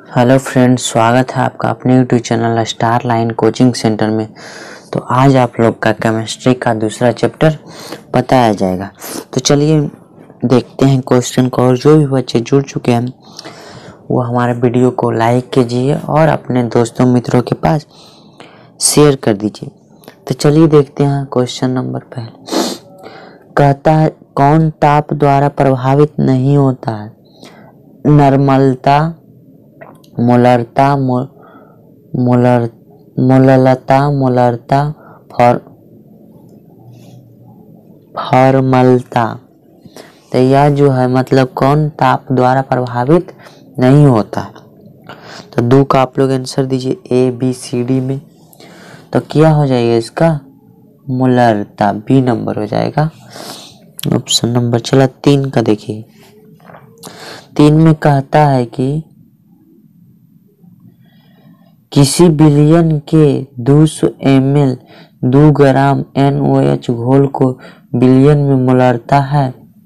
Hello friends, स्वागत है आपका अपने YouTube channel star line coaching centre में। तो आज आप लोग का केमिस्ट्री का दूसरा चैप्टर बताया जाएगा। तो चलिए देखते हैं क्वेश्चन को। और जो भी बच्चे जुड़ चुके हैं वो हमारे वीडियो को लाइक कीजिए और अपने दोस्तों मित्रों के पास शेयर कर दीजिए। तो चलिए देखते हैं क्वेश्चन नंबर पहले। कहता है कौन ताप द्वारा प्रभावित नहीं होता है? नॉर्मलता, मोलरता, मोललता, फॉर्मलता। तो यह जो है मतलब कौन ताप द्वारा प्रभावित नहीं होता है। तो दो का आप लोग आंसर दीजिए ए बी सी डी में। तो क्या हो जाएगा इसका? मोलरता, बी नंबर हो जाएगा ऑप्शन नंबर। चला 3 का देखिए। 3 में कहता है कि किसी बिलियन के 200 ml 2 ग्राम NaOH घोल को बिलियन में मोलरता है।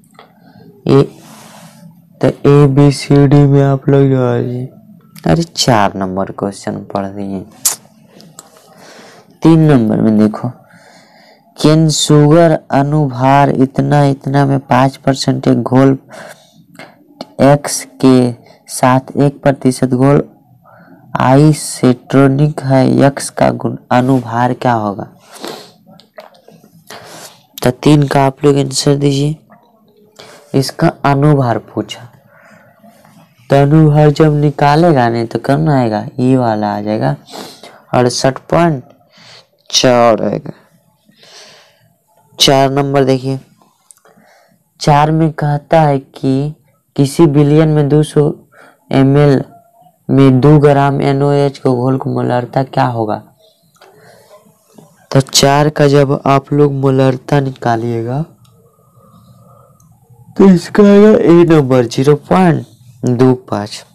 तो ए बी सी डी में आप लोग जो है, अरे 4 नंबर क्वेश्चन पढ़ दिए। 3 नंबर में देखो, कैन शुगर अनुभार इतना इतना में 5% एक घोल X के साथ 1% घोल आइसोटोनिक है, X का गुण अनुभार क्या होगा? तो 3 का आप लोग आंसर दीजिए। इसका अनुभार पूछा तो अनुभार जब निकालेगा नहीं तो कौन आएगा? ये वाला आ जाएगा 68.4 आएगा। 4 नंबर देखिए। 4 में कहता है कि किसी बिलियन में 200 ml में 2 ग्राम NaOH को घोल को मोलरता क्या होगा? तो 4 का जब आप लोग मोलरता निकालिएगा तो इसका आएगा ए नंबर 0.25।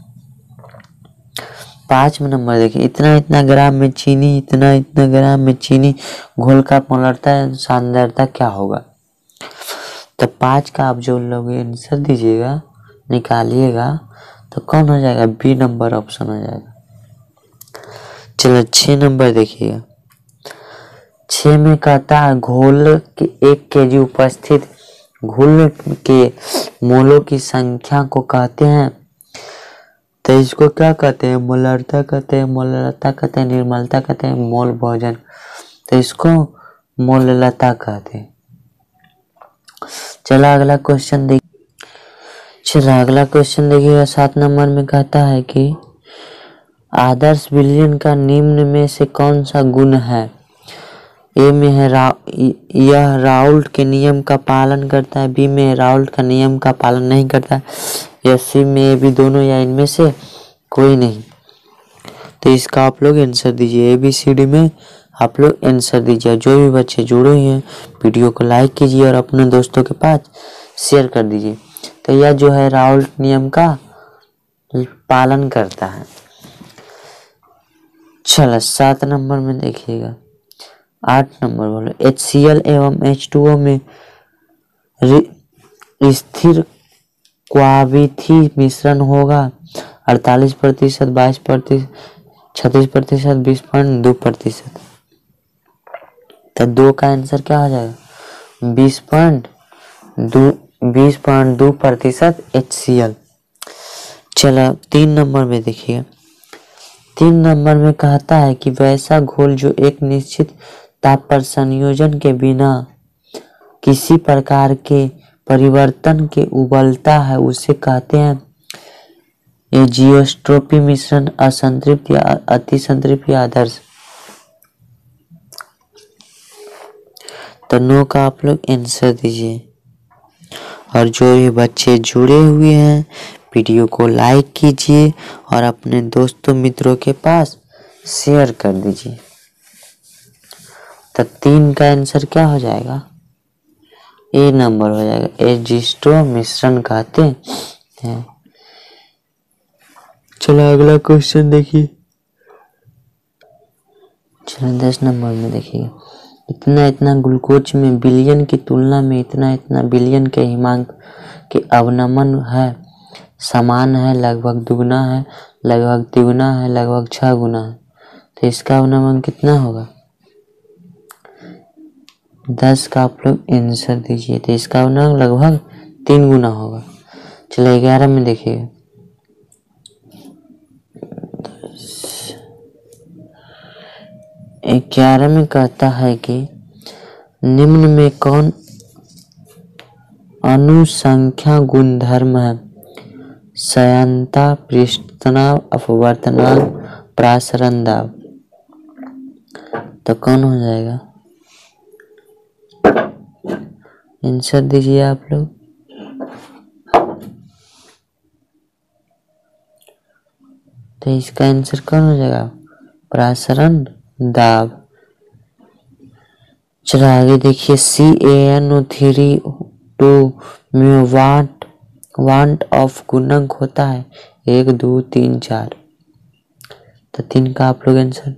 5 में नंबर देखिए, इतना इतना ग्राम में चीनी, इतना इतना ग्राम में चीनी घोल का मोलरता सांद्रता क्या होगा? तो 5 का आप जो लोग आंसर दीजिएगा निकालिएगा तो कौन हो जाएगा? बी नंबर ऑप्शन हो जाएगा। चलो 6 नंबर देखिएगा। 6 में कहता है घोल के 1 kg उपस्थित घोल के मोलों की संख्या को कहते हैं। तो इसको क्या कहते हैं? मोलरता कहते हैं, मोललता कहते हैं, निर्मलता कहते हैं, मोल भोजन। तो इसको मोललता कहते हैं। चलो अगला क्वेश्चन देखिए। अगला क्वेश्चन देखिएगा। 7 नंबर में कहता है कि आदर्श बिलियन का निम्न में से कौन सा गुण है? ए में है यह राउल्ट के नियम का पालन करता है, बी में राउल्ट का नियम का पालन नहीं करता है, या सी में ए बी दोनों, या इनमें से कोई नहीं। तो इसका आप लोग आंसर दीजिए। ए बी सी डी में आप लोग आंसर दीजिए। जो भी बच्चे जुड़े हुए हैं वीडियो को लाइक कीजिए और अपने दोस्तों के पास शेयर कर दीजिए। तो यह जो है राउल्ट नियम का पालन करता है। चलो 7 नंबर में देखिएगा। 8 नंबर बोलो, HCl एवं H2O में स्थिर क्वाविथी मिश्रण होगा 48%, 22%, 36%, 20.2%। तो 2 का आंसर क्या हो जाएगा? 20.2% HCl। चलो 3 नंबर में देखिए। 3 नंबर में कहता है कि वैसा घोल जो एक निश्चित ताप पर संयोजन के बिना किसी प्रकार के परिवर्तन के उबलता है उसे कहते हैं एजियोट्रोपिक मिश्रण, असंतृप्त या अति संतृप्त या आदर्श। तो 9 का आप लोग आंसर दीजिए। और जो भी बच्चे जुड़े हुए हैं वीडियो को लाइक कीजिए और अपने दोस्तों मित्रों के पास शेयर कर दीजिए। तो 3 का आंसर क्या हो जाएगा? ए नंबर हो जाएगा। एजिस्टो मिश्रण कहते हैं। चलो अगला क्वेश्चन देखिए। चलो 10 नंबर में देखिए। इतना इतना ग्लूकोज में बिलियन की तुलना में इतना इतना बिलियन के हिमांक के अवनमन है समान है, लगभग दुगना है, लगभग तिगुना है, लगभग 6 गुना है। तो इसका अवनमन कितना होगा? 10 का आप लोग आंसर दीजिए। तो इसका अवनमन लगभग 3 गुना होगा। चलो 11 में देखिए। 11 में कहता है कि निम्न में कौन अनुसंख्या गुणधर्म है? सयनता, पृष्ठतनाव, अपवर्तनांक, प्रासरण दाब। तो कौन हो जाएगा? आंसर दीजिए आप लोग। तो इसका आंसर कौन हो जाएगा? प्रासरण दाब। चलो आगे देखिए। CaNO3 में वाट ऑफ गुणक होता है 1 2 3 4। तो 3 का आप लोग आंसर।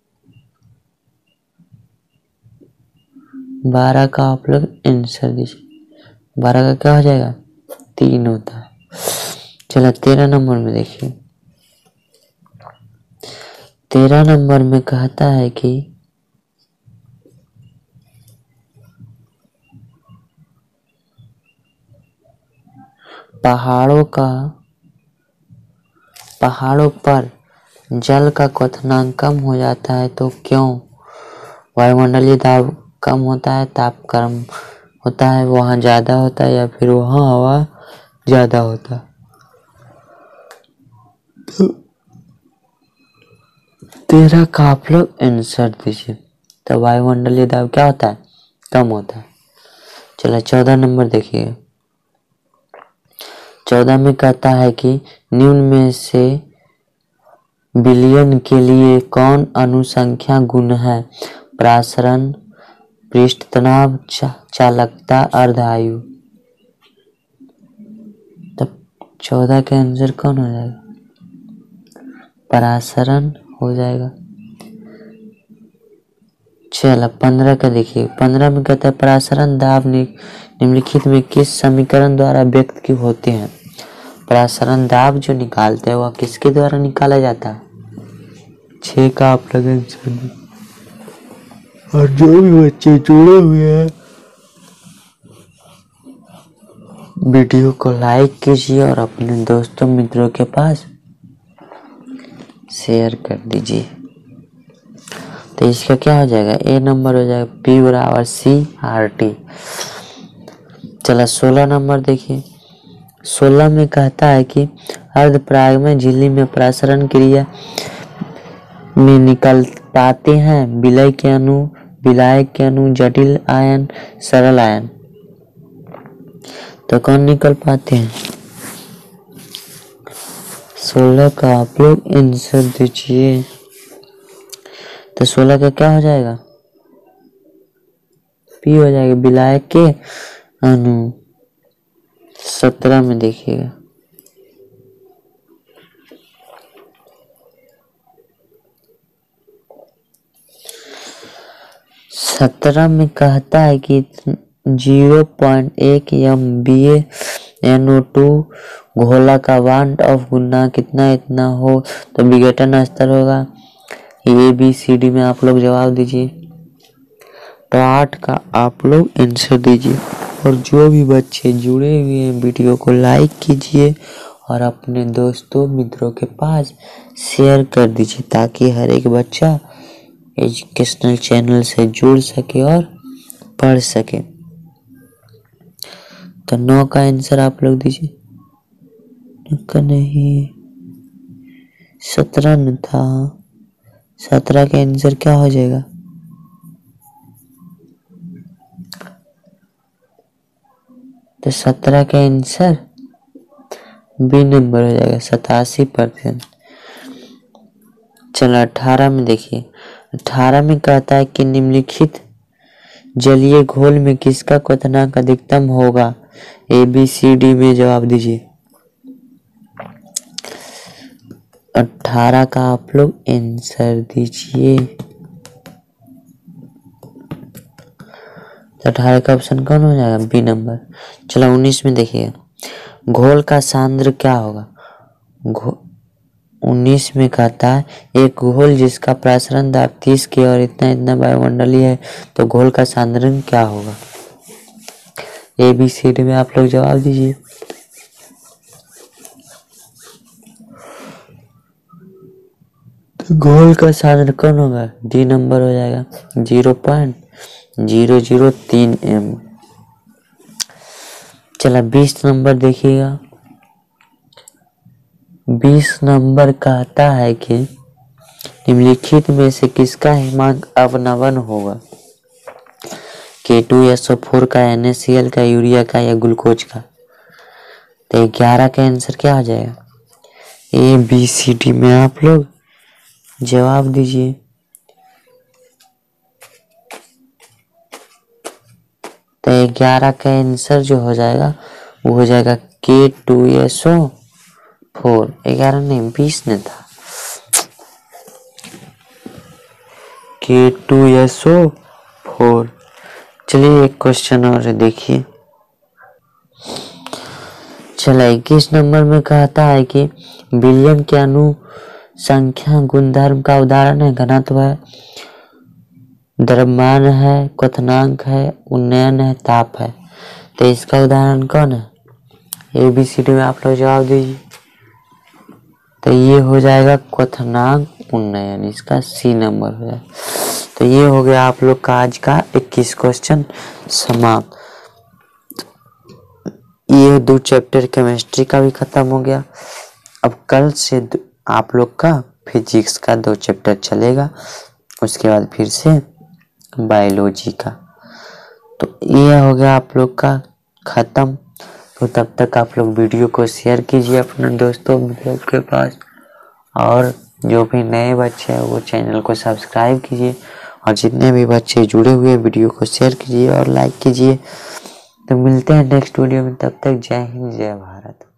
12 का आप लोग आंसर दीजिए। 12 का क्या हो जाएगा? 3 होता है। चलो 13 नंबर में देखिए। 13 नंबर में कहता है कि पहाड़ों पर जल का क्वथनांक कम हो जाता है तो क्यों? वायुमंडलीय दाब कम होता है, ताप कम होता है, वहां ज्यादा होता है, या फिर वहां हवा ज्यादा होता है? तो 13 का आप लोग आंसर दीजिए। तो वायुमंडलीय दाब क्या होता है? कम होता है। चलो 14 नंबर देखिए। 14 में कहता है कि निम्न में से बिलियन के लिए कौन अनुसंख्या गुण है? प्रासरण, पृष्ठतनाव, चालकता, अर्धायु। तब 14 के आंसर कौन हो जाएगा? प्रासरण हो जाएगा। चलो 15 का देखिए। 15 में कहता है प्रासरण दाब निम्नलिखित में किस समीकरण द्वारा व्यक्त की होते हैं? प्रासरण दाब जो निकालते हैं वह किसके द्वारा निकाला जाता है? 6 का आप लोग आंसर दी। और जो भी बच्चे जुड़े हुए हैं वीडियो को लाइक कीजिए और अपने दोस्तों मित्रों के पास शेयर कर दीजिए। तो इसका क्या हो जाएगा? ए नंबर हो जाएगा P बराबर CRT। चला 16 नंबर देखिए। 16 में कहता है कि अर्धपराग में झिल्ली में प्रासरण क्रिया में निकल पाते हैं विलय के अणु, विलायक के अणु, जटिल आयन, सरल आयन। तो कौन निकल पाते हैं? 16 का आप लोग आंसर दीजिए। तो 16 का क्या हो जाएगा? P हो जाएगा विलायक के अणु। 17 में देखिएगा। 17 में कहता है कि 0.1 MbNO2 घोला का वाट ऑफ गुना कितना इतना हो तो विघटन स्तर होगा। ABCD में आप लोग जवाब दीजिए। तो 8 का आप लोग आंसर दीजिए। और जो भी बच्चे जुड़े हुए हैं वीडियो को लाइक कीजिए और अपने दोस्तों मित्रों के पास शेयर कर दीजिए ताकि हर एक बच्चा एजुकेशनल चैनल से जुड़ सके और पढ़ सके। तो 9 का आंसर आप लोग दीजिए। 9 का नहीं, 17 में था। 17 का आंसर क्या हो जाएगा? तो 17 का आंसर बी नंबर हो जाएगा 87%। चलो 18 में देखिए। 18 में कहता है कि निम्नलिखित जलीय घोल में किसका क्वथनांक अधिकतम होगा? ABCD में जवाब दीजिए। 18 का आप लोग आंसर दीजिए। तो 18 का ऑप्शन कौन हो जाएगा? B number. चलो 19 में देखिए। घोल का सांद्र क्या होगा? 19 में कहता है एक घोल जिसका प्रसरण दाब 30 की और इतना इतना वायुमंडलीय है तो घोल का सांद्रण क्या होगा? ABCD में आप लोग जवाब दीजिए। तो घोल का सांद्र कौन होगा? डी नंबर हो जाएगा 0.003 m। चला 20 नंबर देखिएगा। 20 नंबर कहता है कि निम्नलिखित में से किसका हिमांक अवनवन होगा? K2SO4 का, NaCl का, यूरिया का या ग्लूकोज का? तो 11 का आंसर क्या आ जाएगा? ABCD में आप लोग जवाब दीजिए। तो 11 का आंसर जो हो जाएगा वो हो जाएगा K2SO4। 11 नहीं 20 ने था। K2SO4। चलिए एक क्वेश्चन और देखिए। चला 21 नंबर में कहता है कि विलियम के अणु संख्या गुणधर्म का उदाहरण है घनत्व है, द्रव्यमान है, क्वथनांक है, उन्नयन है, ताप है। तो इसका उदाहरण कौन है? ABCD में आप लोग जवाब दीजिए। तो ये हो जाएगा क्वथनांक उन्नयन, इसका C नंबर हो जाएगा। तो ये हो गया आप लोग का आज का 21 क्वेश्चन समाप्त। ये 2 चैप्टर केमिस्ट्री का भी खत्म हो गया। अब कल से आप लोग का फिजिक्स का 2 चैप्टर चलेगा, उसके बाद फिर से बायोलॉजी का। तो ये हो गया आप लोग का खत्म। तो तब तक आप लोग वीडियो को शेयर कीजिए अपने दोस्तों लोग के पास, और जो भी नए बच्चे हैं वो चैनल को सब्सक्राइब कीजिए, और जितने भी बच्चे जुड़े हुए वीडियो को शेयर कीजिए और लाइक कीजिए। तो मिलते हैं नेक्स्ट वीडियो में, तब तक जय हिंद जय भारत।